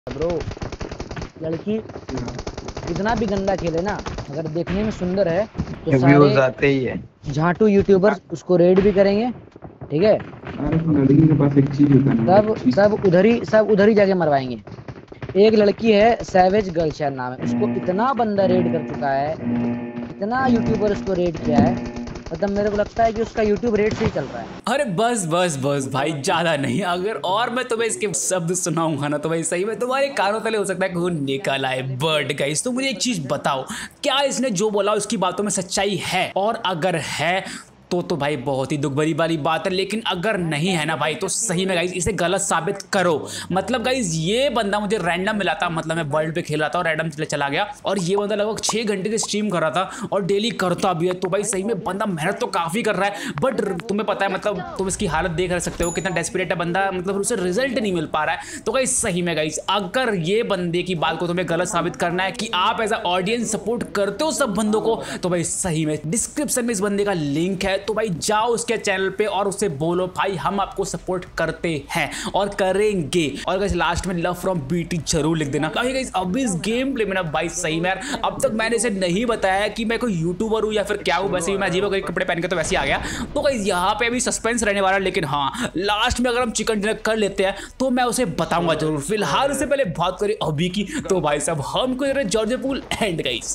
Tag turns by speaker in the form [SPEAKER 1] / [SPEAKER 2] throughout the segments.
[SPEAKER 1] Bro, लड़की कितना भी गंदा खेले ना, अगर देखने में सुंदर है तो
[SPEAKER 2] व्यूज
[SPEAKER 1] सारे
[SPEAKER 2] आते ही है।
[SPEAKER 1] झाटू यूट्यूबर्स उसको रेड भी करेंगे। ठीक है,
[SPEAKER 3] अरे तो लड़की के पास एक चीज होता है ना,
[SPEAKER 1] सब उधर ही जाके मरवाएंगे। एक लड़की है, सैवेज गर्ल शायद नाम है, उसको इतना बंदा रेड कर चुका है, इतना यूट्यूबर उसको रेड किया है, मतलब मेरे को लगता है कि उसका यूट्यूब रेड से ही चल रहा है।
[SPEAKER 4] अरे बस बस बस भाई, ज्यादा नहीं। अगर और मैं तुम्हें इसके शब्द सुनाऊंगा ना तो भाई सही में तुम्हारे कानों तले हो सकता है खून निकल आए। बट गाइस, तो मुझे एक चीज बताओ, क्या इसने जो बोला उसकी बातों में सच्चाई है? और अगर है तो भाई बहुत ही दुख भरी वाली बात है, लेकिन अगर नहीं है ना भाई तो सही में गाइज इसे गलत साबित करो। मतलब गाइज ये बंदा मुझे रैंडम मिला था, मतलब मैं वर्ल्ड पे खेल रहा था और रैंडम चला गया, और ये बंदा लगभग 6 घंटे की स्ट्रीम कर रहा था और डेली करता भी है। तो भाई सही में बंदा मेहनत तो काफी कर रहा है, बट तुम्हें पता है, मतलब तुम इसकी हालत देख सकते हो कितना डेस्परेट है बंदा, मतलब उसे रिजल्ट नहीं मिल पा रहा है। तो गाइज सही में गाइज अगर ये बंदे की बात को तुम्हें गलत साबित करना है कि आप एज अ ऑडियंस सपोर्ट करते हो सब बंदों को, तो भाई सही में डिस्क्रिप्शन में इस बंदे का लिंक है, तो भाई जाओ उसके चैनल पे और उसे बोलो भाई हम आपको सपोर्ट करते हैं और करेंगे। और गाइस लास्ट में लव फ्रॉम बीटी जरूर लिख देना। गाइस अब इस गेम प्ले में ना भाई सही में यार अब तक मैंने इसे नहीं बताया कि मैं कोई यूट्यूबर हूं या फिर क्या हूं, वैसे ही मैं अजीब कोई कपड़े पहन के तो वैसे ही आ गया। तो गाइस यहाँ पे अभी सस्पेंस रहने वाला है, लेकिन हाँ लास्ट में अगर हम चिकन डिनर कर लेते हैं तो मैं उसे बताऊंगा जरूर। फिलहाल उससे पहले बात करें अभी की, तो भाई साहब हमको जॉर्ज पूल एंड गाइस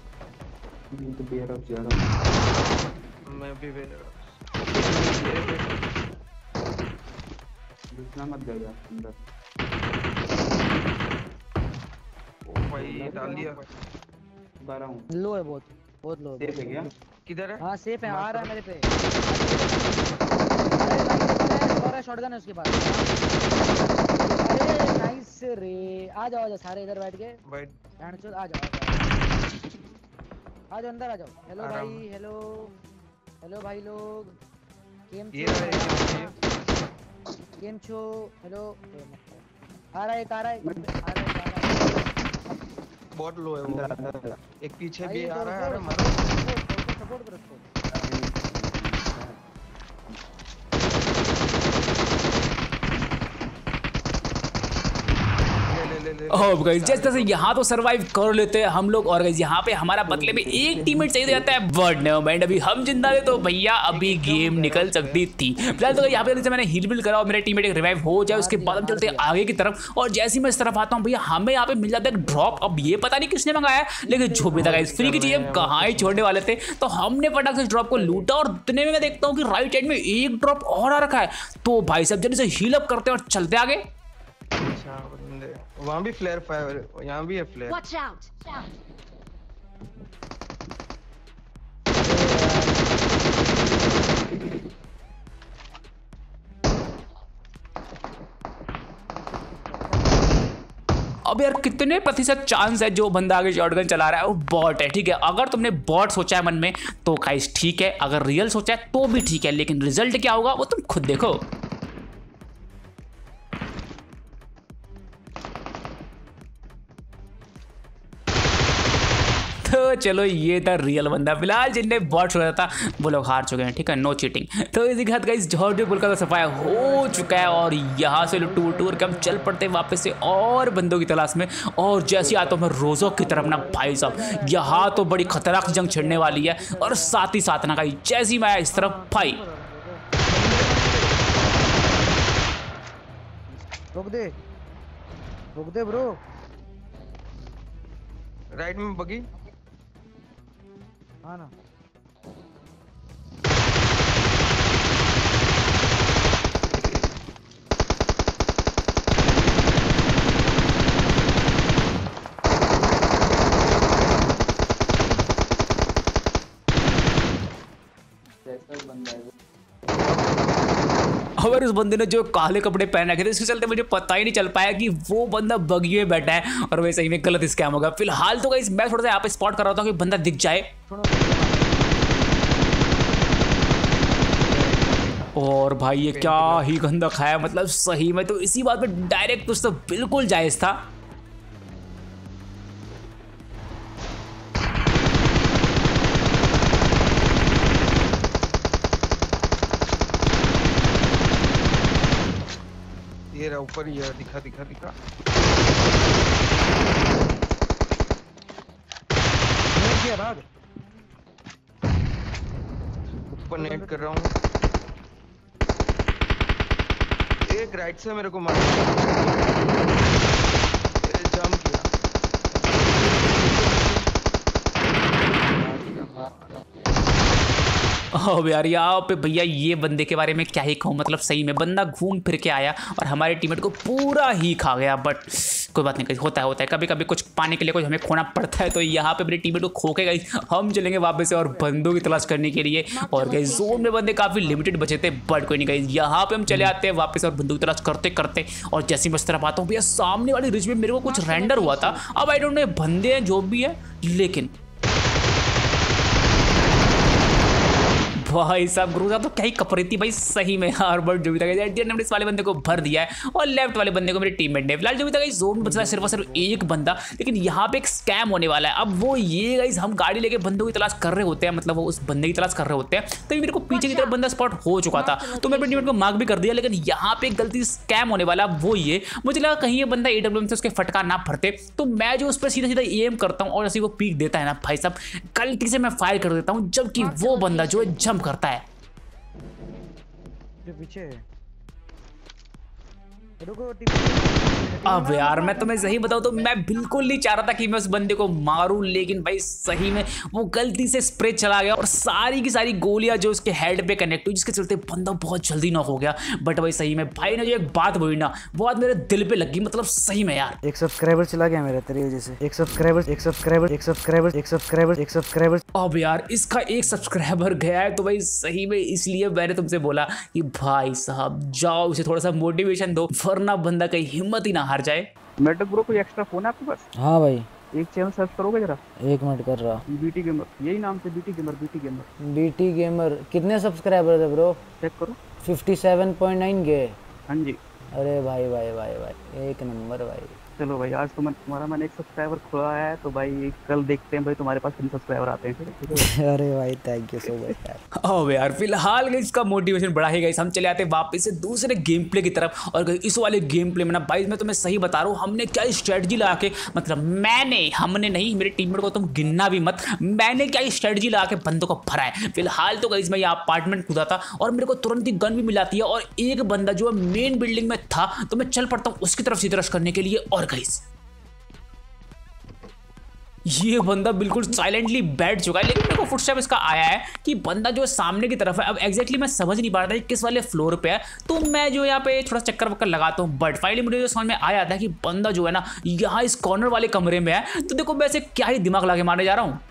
[SPEAKER 2] मैं भी
[SPEAKER 3] मत जाइए अंदर।
[SPEAKER 2] भाई डाल दिया।
[SPEAKER 3] बारह हूँ।
[SPEAKER 1] लो है, बहुत बहुत लो है।
[SPEAKER 3] सेफ है क्या?
[SPEAKER 2] किधर है?
[SPEAKER 1] हाँ सेफ है, आ रहा है मेरे पे। अरे शॉटगन है उसके पास। अरे नाइस रे, आ जाओ सारे इधर बैठ के।
[SPEAKER 2] भाई
[SPEAKER 1] आ जाओ अंदर आ जाओ। हेलो भाई, हेलो भाई लोग, गेम छो। हेलो, आ रहा है
[SPEAKER 2] बहुत लो है वो। एक पीछे भी आ रहा है।
[SPEAKER 1] सपोर्ट करो उसको।
[SPEAKER 4] ओह गाइस, जिस तरह से यहाँ तो सरवाइव कर लेते हैं हम लोग, और गाइस यहाँ पे हमारा बदले में एक टीममेट चाहिए जाता है, बट नो माइंड, अभी हम जिंदा थे तो भैया अभी गेम निकल सकती थी। फिलहाल तो यहाँ पे जैसे मैंने हील बिल्ड करा और मेरे टीममेट एक रिवाइव हो जाए, उसके बाद हम चलते हैं आगे की तरफ। और जैसे ही मैं इस तरफ आता हूँ भैया हमें यहाँ पे मिल जाता है एक ड्रॉप। अब ये पता नहीं किसने मंगाया, लेकिन जो भी था गाइस फ्री की चीज हम कहाँ ही छोड़ने वाले थे, तो हमने फटाक से ड्रॉप को लूटा। और इतने में मैं देखता हूँ कि राइट हैंड में एक ड्रॉप और आ रखा है, तो भाई साहब जल्दी से हील अप करते हैं और चलते आगे।
[SPEAKER 2] वहाँ भी फ्लेयर फायर, यहाँ भी है फ्लेयर।
[SPEAKER 5] Watch out!
[SPEAKER 4] अब यार कितने प्रतिशत चांस है जो बंदा आगे शॉटगन चला रहा है वो बॉट है, ठीक है। अगर तुमने बॉट सोचा है मन में तो गाइस ठीक है, अगर रियल सोचा है तो भी ठीक है, लेकिन रिजल्ट क्या होगा वो तुम खुद देखो। तो चलो ये था रियल बंदा। फिलहाल जिनने बॉट सोचा था वो लोग हार चुके हैं, ठीक है, नो चीटिंग। तो इसी के साथ गाइस जॉर्ज पुल का तो सफाया हो चुका है, और यहाँ से टूर के हम चल पड़ते हैं वापस से और बंदों की तलाश में। और जैसे आता हूँ मैं रोजो की तरफ ना भाई साहब, यहाँ तो बड़ी खतरनाक जंग छिड़ने वाली है। और साथ ही साथ ना गाइस जैसे ही मैं इस तरफ भाई
[SPEAKER 1] रोक दे ब्रो।
[SPEAKER 2] राइट में बगी।
[SPEAKER 1] हाँ ना,
[SPEAKER 4] अगर उस बंदे ने जो काले कपड़े पहन रखे थे इसके चलते मुझे पता ही नहीं चल पाया कि वो बंदा बगी में बैठा है, और वैसे ही में गलत स्कैम होगा। फिलहाल तो गाइस मैं थोड़ा सा यहाँ पे स्पॉट कर रहा था कि बंदा दिख जाए, और भाई ये क्या ही गंदा खाया, मतलब सही में। तो इसी बात पे डायरेक्ट कुछ तो बिल्कुल जायज था।
[SPEAKER 2] ये रहा ऊपर ही है, दिखा दिखा दिखा। नेट किया भाग, ऊपर नेट कर रहा हूँ। एक राइट से मेरे को मार, जंप किया।
[SPEAKER 4] ओह यार यहाँ पे भैया ये बंदे के बारे में क्या ही कहूँ, मतलब सही में बंदा घूम फिर के आया और हमारे टीममेट को पूरा ही खा गया। बट कोई बात नहीं, होता है कभी कभी कुछ पाने के लिए कुछ हमें खोना पड़ता है। तो यहाँ पे मेरे टीममेट को खो के गई, हम चलेंगे वापस से और बंदों की तलाश करने के लिए। और गई जोन में बंदे काफी लिमिटेड बचे थे, बट कोई नहीं गई, यहाँ पे हम चले आते हैं वापस और बंदों की तलाश करते करते। और जैसे ही मैं इस तरफ आता हूँ भैया सामने वाली रिज में मेरे को कुछ रेंडर हुआ था। अब आई डोंट नो बंदे हैं जो भी है, लेकिन भाई साहब गुरु साहब तो क्या ही कपरीती भाई सही में यार। बट जो भी था ने इस वाले बंदे को भर दिया है और लेफ्ट वाले बंदे को मेरे टीममेट ने। फिलहाल जो भी था जोन बचा सिर्फ और सिर्फ एक बंदा, लेकिन यहाँ पे एक स्कैम होने वाला है। अब वो ये गाइस, हम गाड़ी लेके बंदों की तलाश कर रहे होते हैं, मतलब वो उस बंदे की तलाश कर रहे होते हैं, तो मेरे को पीछे की तरफ बंदा स्पॉट हो चुका था, तो मैं अपने टीममेट को मार्क भी कर दिया। लेकिन यहाँ पे एक गलती स्कैम होने वाला, वो ये मुझे लगा कहीं ये बंदा AWM से उसके फटका ना फटते, तो मैं जो उस पर सीधा सीधा एम करता हूँ और ऐसे वो पीक देता है ना भाई साहब, गलती से मैं फायर कर देता हूँ, जबकि वो बंदा जो है जंप करता है।
[SPEAKER 1] जो पीछे
[SPEAKER 4] अब यार मैं तुम्हें सही बताऊं तो मैं बिल्कुल नहीं चाह रहा था कि मैं उस बंदे को मारूं, लेकिन भाई सही में वो गलती से स्प्रे चला गया और सारी की सारी गोलियां जो उसके हेड पे कनेक्ट हुई, जिसके चलते बंदा बहुत जल्दी नॉक हो गया। बट भाई सही में भाई ने जो एक बात बोली ना, वो बात मेरे दिल पे लगी, मतलब सही में यार।
[SPEAKER 1] एक सब्सक्राइबर चला गया मेरा तेरी वजह से। एक सब्सक्राइबर। अब
[SPEAKER 4] यार इसका एक सब्सक्राइबर गया है, तो भाई सही में इसलिए मैंने तुमसे बोला कि भाई साहब जाओ उसे थोड़ा सा मोटिवेशन दो, वरना बंदा कहीं हिम्मत ही ना हार जाए।
[SPEAKER 3] मेटक ब्रो कोई एक्स्ट्रा फोन है आपके पास?
[SPEAKER 1] हाँ भाई,
[SPEAKER 3] एक चैनल सर्च करोगे जरा?
[SPEAKER 1] 1 मिनट कर रहा।
[SPEAKER 3] बीटी गेमर, यही नाम से बीटी गेमर।
[SPEAKER 1] कितने सब्सक्राइबर है ब्रो?
[SPEAKER 3] चेक करो।
[SPEAKER 1] 57.9 के।
[SPEAKER 3] हाँ जी।
[SPEAKER 1] अरे भाई एक नंबर भाई।
[SPEAKER 3] चलो भाई, आज तो तुम्हारा मैंने एक सब्सक्राइबर खोया है, तो भाई कल देखते हैं भाई तुम्हारे पास कितने सब्सक्राइबर आते हैं।
[SPEAKER 1] अरे भाई थैंक यू सो मच यार।
[SPEAKER 4] अब यार फिलहाल इसका मोटिवेशन बढ़ा है गाइस, हम चले आते हैं वापस से दूसरे गेम प्ले की तरफ। और इस वाले गेम प्ले में ना भाई मैं तुम्हें सही बता रहा हूँ, हमने क्या स्ट्रेटजी लगा के, मतलब हमने नहीं, मेरे टीममेट को तुम गिनना भी मत, मैंने क्या स्ट्रेटजी लगा के बंदों को भरा है। फिलहाल तो गाइस मैं यहाँ अपार्टमेंट कूदा था और मेरे को तुरंत ही गन भी मिलाती है, और एक बंदा जो है मेन बिल्डिंग में था, तो मैं चल पड़ता हूँ उसकी तरफ सीधा रश करने के लिए। और गाइस ये बंदा बिल्कुल साइलेंटली बैठ चुका है, लेकिन मेरे को फुटस्टेप इसका आया है कि बंदा जो है सामने की तरफ है। अब एग्जैक्टली मैं समझ नहीं पा रहा था कि किस वाले फ्लोर पे है, तो मैं जो यहाँ पे थोड़ा चक्कर वक्कर लगाता हूँ। बट फाइनली मुझे जो समझ में आया था कि बंदा जो है ना यहाँ इस कॉर्नर वाले कमरे में है। तो देखो वैसे क्या ही दिमाग लगा के मारने जा रहा हूँ।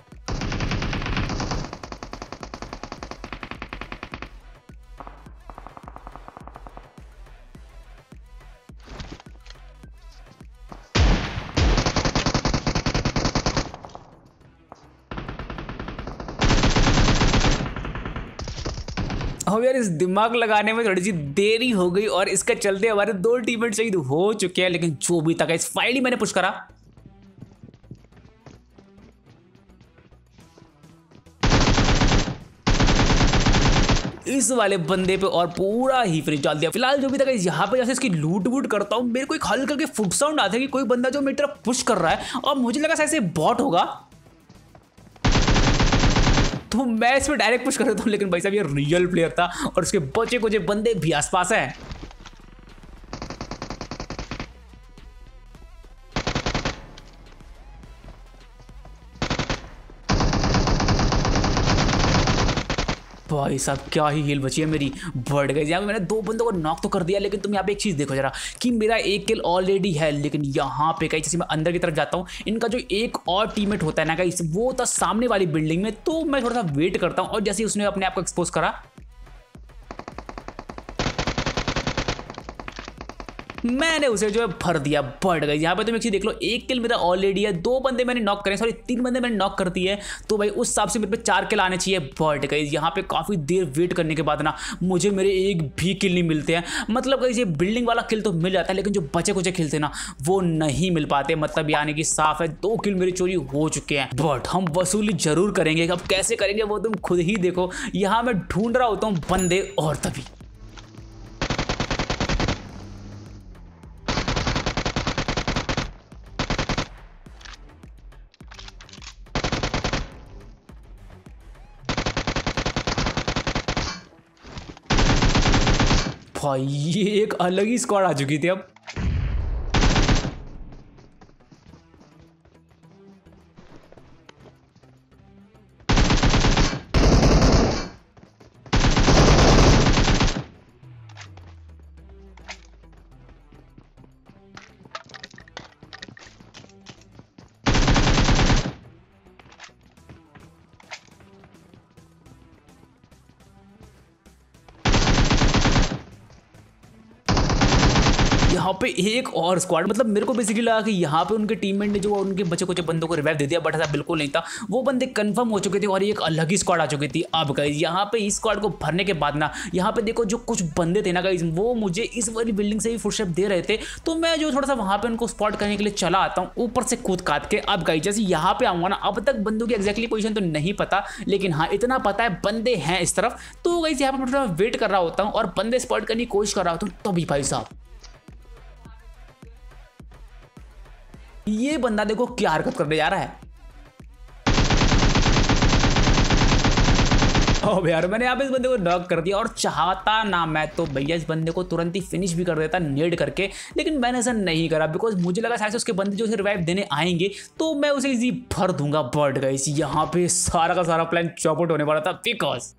[SPEAKER 4] अब यार इस दिमाग लगाने में थोड़ी सी देरी हो गई और इसके चलते हमारे 2 टीममेट शहीद हो चुके हैं। लेकिन जो भी था इस फाइनली मैंने पुश करा। इस वाले बंदे पे और पूरा ही फ्रिज डाल दिया। फिलहाल जो भी था यहाँ पे जैसे इसकी लूट वूट करता हूँ, मेरे को एक हल्का के फुट साउंड आता है कि कोई बंदा जो मेरी तरफ पुश कर रहा है, और मुझे लगा शायद से बॉट होगा, तो मैं इसमें डायरेक्ट पुश कर देता हूँ। लेकिन भाई साहब ये रियल प्लेयर था और उसके बचे कुछ बंदे भी आसपास हैं। भाई साहब क्या ही हिल बची है मेरी, बढ़ गई। यहाँ पे मैंने 2 बंदों को नॉक तो कर दिया, लेकिन तुम यहाँ पे एक चीज़ देखो जरा कि मेरा 1 किल ऑलरेडी है। लेकिन यहाँ पे कहीं जैसे मैं अंदर की तरफ जाता हूँ, इनका जो एक और टीममेट होता है ना गाइस, वो था सामने वाली बिल्डिंग में। तो मैं थोड़ा सा वेट करता हूँ और जैसे उसने अपने आप को एक्सपोज करा, मैंने उसे जो है भर दिया। बढ़ गई। यहाँ पे तुम एक चीज देख लो, 1 किल मेरा ऑलरेडी है, 2 बंदे मैंने नॉक करे, सॉरी 3 बंदे मैंने नॉक कर दिए, तो भाई उस हिसाब से मेरे पे 4 किल आने चाहिए। बढ़ गई। यहाँ पे काफी देर वेट करने के बाद ना मुझे मेरे एक भी किल नहीं मिलते हैं। मतलब ये बिल्डिंग वाला किल तो मिल जाता है, लेकिन जो बचे कुछ किल थे ना वो नहीं मिल पाते। मतलब यानी कि साफ है 2 किल मेरी चोरी हो चुके हैं। बट हम वसूली जरूर करेंगे, अब कैसे करेंगे वो तुम खुद ही देखो। यहाँ मैं ढूंढ रहा होता हूँ बंदे, और तभी भाई ये एक अलग ही स्क्वाड आ चुकी थी अब। यहाँ पे एक और स्क्वाड, मतलब मेरे को बेसिकली लगा कि यहाँ पे उनके टीममेट ने जो उनके बचे कुछ बंदों को रिवाइव दे दिया, बट ऐसा बिल्कुल नहीं था। वो बंदे कंफर्म हो चुके थे और एक अलग ही स्क्वाड आ चुकी थी। अब गाइस यहाँ पे इस स्क्वाड को भरने के बाद ना, यहाँ पे देखो जो कुछ बंदे थे ना गाइस, वो मुझे इस वाली बिल्डिंग से ही फुटस्टेप दे रहे थे। तो मैं जो थोड़ा सा वहाँ पे उनको स्पॉट करने के लिए चला आता हूँ ऊपर से कूद काट के। अब गाइस जैसे यहाँ पे आऊंगा ना, अब तक बंदों की एक्जैक्टली पोजीशन तो नहीं पता, लेकिन हाँ इतना पता है बंदे हैं इस तरफ। तो गाइस यहाँ पे मैं थोड़ा वेट कर रहा होता हूँ और बंदे स्पॉट करने की कोशिश कर रहा होता हूँ। तभी भाई साहब ये बंदा देखो क्या हरकत करने जा रहा है। अब यार मैंने यहाँ पे इस बंदे को नॉक कर दिया और चाहता ना मैं तो भैया इस बंदे को तुरंत ही फिनिश भी कर देता नेड करके, लेकिन मैंने ऐसा नहीं करा बिकॉज मुझे लगा शायद से उसके बंदे जो उसे रिवाइव देने आएंगे तो मैं उसे इजी भर दूंगा। बट गाइस यहाँ पे सारा का सारा प्लान चौपट होने वाला था बिकॉज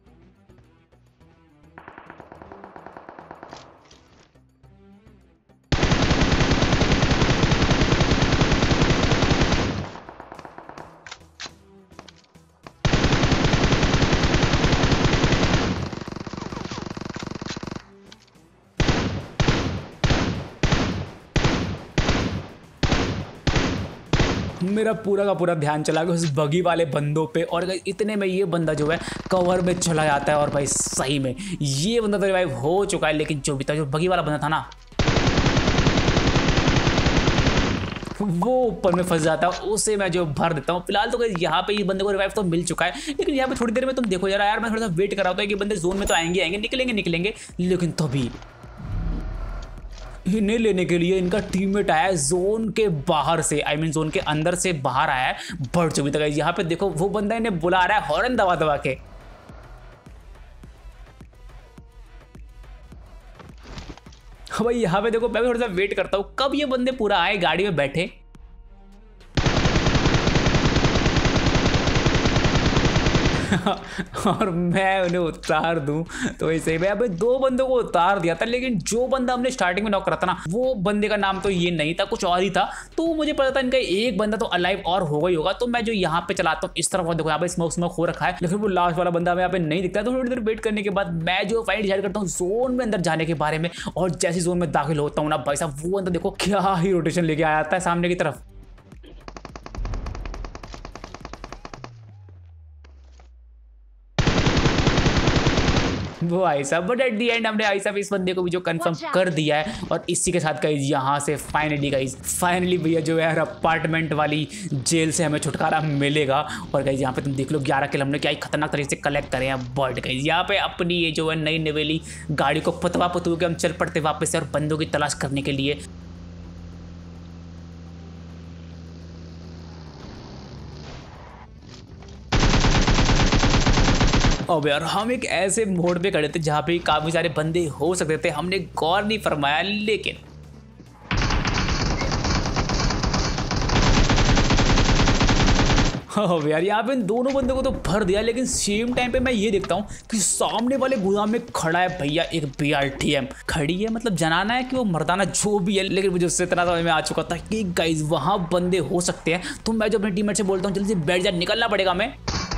[SPEAKER 4] मेरा पूरा का पूरा ध्यान चला गया उस बगी वाले बंदों पे। और इतने में ये बंदा जो है कवर में चला जाता है और भाई सही में ये बंदा तो रिवाइव हो चुका है, लेकिन जो भी था जो बगी वाला बंदा था ना वो ऊपर में फंस जाता है, उसे मैं जो भर देता हूँ। फिलहाल तो यहाँ पे ये बंदे को रिवाइव तो मिल चुका है, लेकिन यहाँ पे थोड़ी देर में तुम देखो यार मैं थोड़ा सा वेट कर रहा था कि बंदे जोन में तो आएंगे निकलेंगे, लेकिन तभी इन्हें लेने के लिए इनका टीममेट आया है जोन के बाहर से, आई मीन जोन के अंदर से बाहर आया है। बढ़ चुकी तक यहाँ पे देखो वो बंदा इन्हें बुला रहा है हॉर्न दबा दबा के। भाई यहाँ पे देखो मैं भी थोड़ा सा वेट करता हूँ कब ये बंदे पूरा आए गाड़ी में बैठे। और मैं उन्हें उतार दूं तो ऐसे ही अबे दो बंदों को उतार दिया था, लेकिन जो बंदा हमने स्टार्टिंग में नॉक करा था ना वो बंदे का नाम तो ये नहीं था, कुछ और ही था। तो मुझे पता था इनका एक बंदा तो अलाइव और हो गई होगा। तो मैं जो यहाँ पे चलाता हूँ इस तरफ और देखो यहाँ पे स्मोक हो रखा है, लेकिन वो लास्ट वाला बंदा हमें यहाँ पे नहीं दिखता। तो थोड़ी देर वेट करने के बाद मैं जो फाइट डिसाइड करता हूँ जोन में अंदर जाने के बारे में। और जैसे जोन में दाखिल होता हूँ ना भाई साहब वो बंदा देखो क्या ही रोटेशन लेके आया था सामने की तरफ। वो आई साहब, बट एट दी एंड हमने आई साहब इस बंदे को भी जो कंफर्म कर दिया है। और इसी के साथ गाइस यहाँ से फाइनली भैया जो है अपार्टमेंट वाली जेल से हमें छुटकारा मिलेगा। और गाइस यहाँ पे तुम देख लो 11 किल हमने क्या खतरनाक तरीके से कलेक्ट करे हैं। बट गाइस यहाँ पे अपनी ये जो है नई नवेली गाड़ी को पतवा पतू के हम चल पड़ते वापस से और बंदों की तलाश करने के लिए। अब यार हम एक ऐसे मोड़ पे खड़े थे जहाँ पे काफी सारे बंदे हो सकते थे, हमने गौर नहीं फरमाया, लेकिन हाँ यार यहाँ पे इन दोनों बंदों को तो भर दिया, लेकिन सेम टाइम पे मैं ये देखता हूँ कि सामने वाले गोदाम में खड़ा है भैया एक BRTM खड़ी है, मतलब जनाना है कि वो मर्दाना जो भी है। लेकिन मुझे उससे इतना समझ में आ चुका था कि गाइस वहाँ बंदे हो सकते हैं। तो मैं जो अपने टीममेट से बोलता हूँ जल्दी से बैठ जा, निकलना पड़ेगा हमें।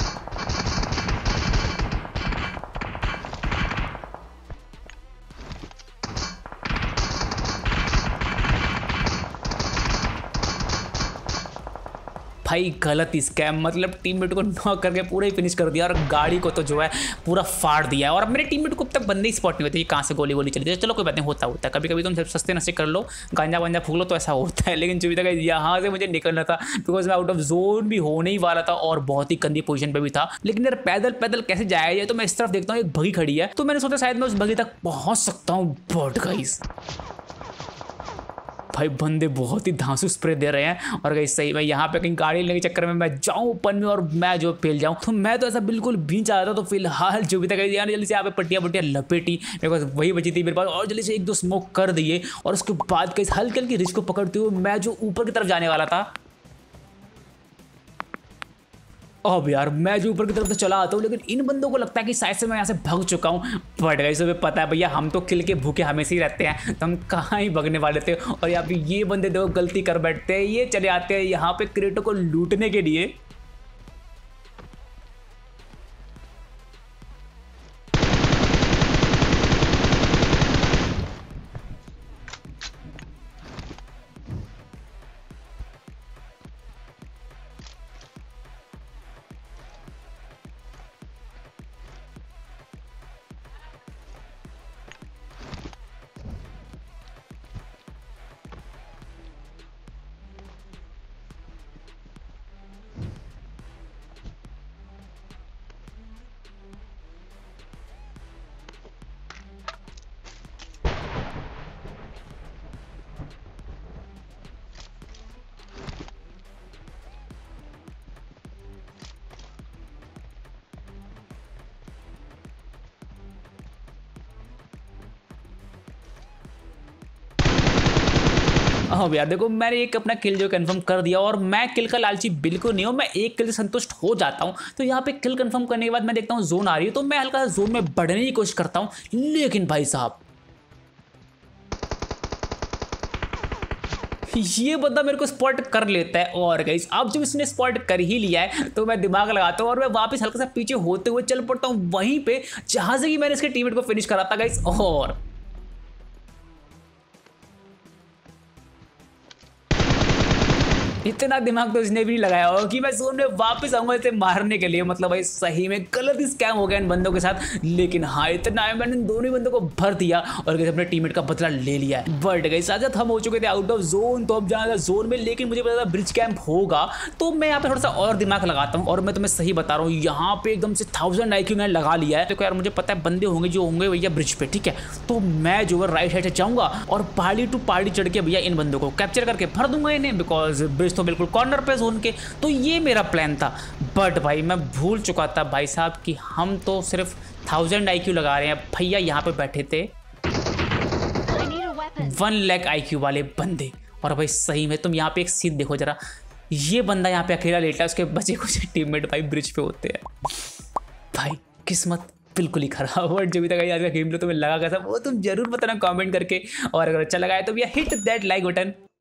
[SPEAKER 4] भाई गलत स्कैम, मतलब टीममेट को नॉक करके पूरा ही फिनिश कर दिया और गाड़ी को तो जो है पूरा फाड़ दिया है। और मेरे टीममेट को अब तक बंदे ही स्पॉट नहीं होते कि कहाँ से गोली चली थी। चलो कोई बात नहीं, होता है कभी कभी तुम सस्ते नशे कर लो, गांजा वांजा फूक लो तो ऐसा होता है। लेकिन जो भी तक यहाँ से मुझे निकलना था बिकॉज मैं आउट ऑफ जोन भी होने ही वाला था और बहुत ही गंदी पोजीशन पे भी था। लेकिन यार पैदल कैसे जाया जाए, तो मैं इस तरफ देखता हूँ एक बगी खड़ी है, तो मैंने सोचा शायद मैं उस बगी तक पहुँच सकता हूँ। बट गाइस भाई बंदे बहुत ही धांसू स्प्रे दे रहे हैं। और गाइस सही में यहाँ पे कहीं गाड़ी लेने के चक्कर में मैं जाऊँ ओपन में और मैं जो फेल जाऊँ, तो मैं तो ऐसा बिल्कुल भी नहीं चाहता। तो फिलहाल जो भी था यार, जल्दी से यहाँ पे पट्टियाँ लपेटी, मेरे पास वही बची थी मेरे पास, और जल्दी से 1-2 स्मोक कर दिए। और उसके बाद कहीं हल्की हल्की रिस्क को पकड़ते हुए मैं जो ऊपर की तरफ जाने वाला था, अब यार मैं जो ऊपर की तरफ तो चला आता हूँ, लेकिन इन बंदों को लगता है कि शायद से मैं यहाँ से भाग चुका हूँ। बट गाइस तुम्हें पता है भैया, हम तो किल के भूखे हमेशा ही रहते हैं, तो हम कहाँ ही भगने वाले थे। और यहाँ पे ये बंदे देखो गलती कर बैठते हैं, ये चले आते हैं यहाँ पे क्रेटो को लूटने के लिए। हाँ यार देखो, मैंने एक अपना किल जो कंफर्म कर दिया, और मैं किल का लालची बिल्कुल नहीं हूँ, मैं एक किल से संतुष्ट हो जाता हूँ। तो यहाँ पे किल कंफर्म करने के बाद मैं देखता हूँ जोन आ रही है, तो मैं हल्का जोन में बढ़ने की कोशिश करता हूँ। लेकिन भाई साहब ये बंदा मेरे को स्पॉट कर लेता है। और गाइस अब जब इसने स्पॉट कर ही लिया है, तो मैं दिमाग लगाता हूँ और मैं वापस हल्का सा पीछे होते हुए चल पड़ता हूँ वहीं पे जहां से कि मैंने इसके टीममेट को फिनिश करा था गाइस। और इतना दिमाग तो इसने भी नहीं लगाया होगा कि मैं जोन में वापस आऊंगा इसे मारने के लिए। मतलब भाई सही में गलत स्कैम हो गया इन बंदों के साथ। लेकिन हाँ इतना है, मैंने दोनों ही बंदों को भर दिया और अपने टीममेट का बदला ले लिया है। बट गाइस आज हम हो चुके थे आउट ऑफ जोन, तो अब जाना था जोन में। लेकिन मुझे पता था ब्रिज कैंप होगा, तो मैं यहाँ पे थोड़ा सा और दिमाग लगाता हूँ। और मैं तुम्हें सही बता रहा हूँ, यहाँ पे एकदम से 1000 IQ मैंने लगा लिया है। तो यार मुझे पता है बंदे होंगे जो होंगे भैया ब्रिज पे, ठीक है। तो मैं जो है राइट साइड से जाऊंगा और पहाड़ी टू पहाड़ी चढ़ के भैया इन बंदों को कैप्चर करके भर दूंगा इन्हें, बिकॉज ब्रिज तो बिल्कुल कॉर्नर पे जोन के। तो ये मेरा प्लान था। बट भाई मैं भूल चुका था भाई साहब कि हम तो सिर्फ 1000 IQ लगा रहे हैं। भैया यहाँ पे बैठे थे 1 लाख IQ वाले बंदे। और भाई सही में तुम यहाँ पे एक सीन देखो जरा, ये बंदा यहाँ पे अकेला लेटा है, उसके बचे कुछ टीममेट भाई ब्रिज पे होते हैं। भाई किस्मत बिल्कुल ही खराब। और जो भी तक आज का गेम प्ले तुम्हें लगा कैसा, वो तुम जरूर बताना कमेंट करके। और अगर अच्छा लगा है तो भैया हिट दैट लाइक बटन।